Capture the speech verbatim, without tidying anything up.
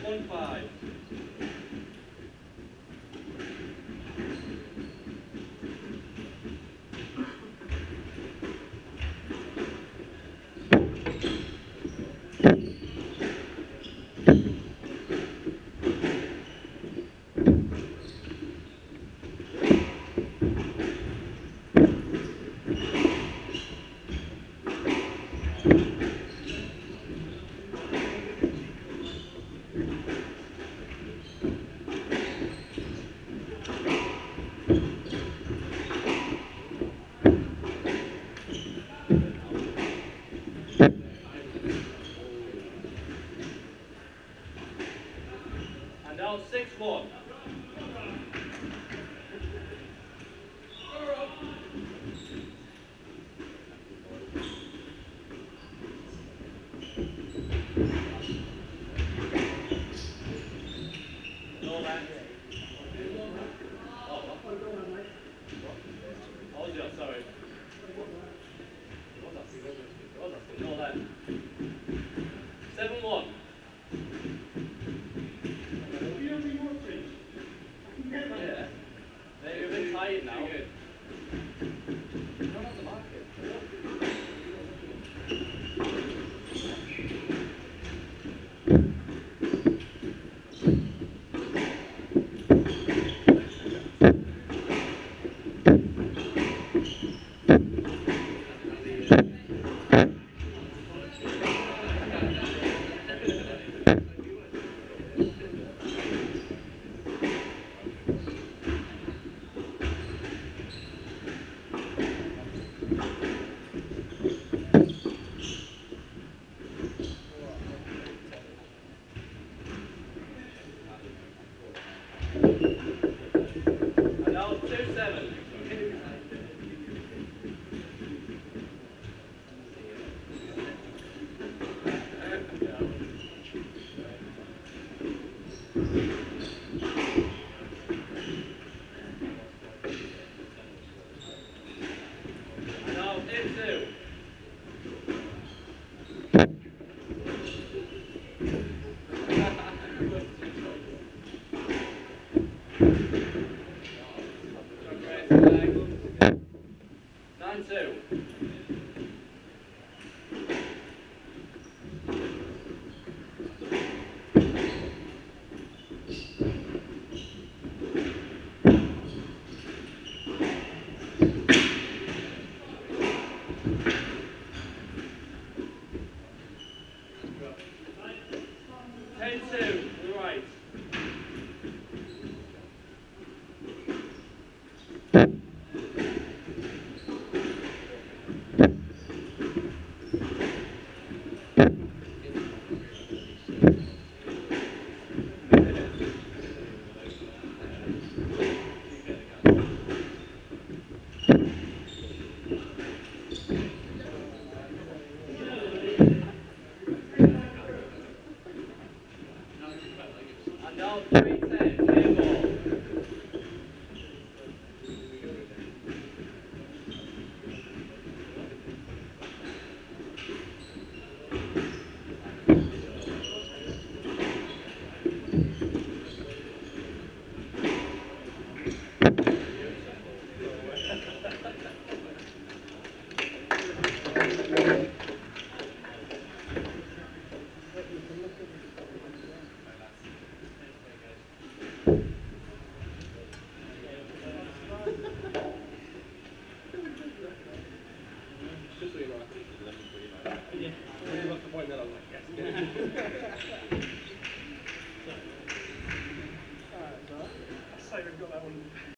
one five. And now six one. No land. Oh, oh yeah, sorry. No land. seven one. Yeah. They're a bit tired now. Not on the market. And now two seven. And now eight two. Nine two. Ten two. Right. And now three ten. Play ball. Just so you know, I think it's eleven for you, man. Yeah. When you lost the point, then I was like, yes. Alright, so. I say we've got that one.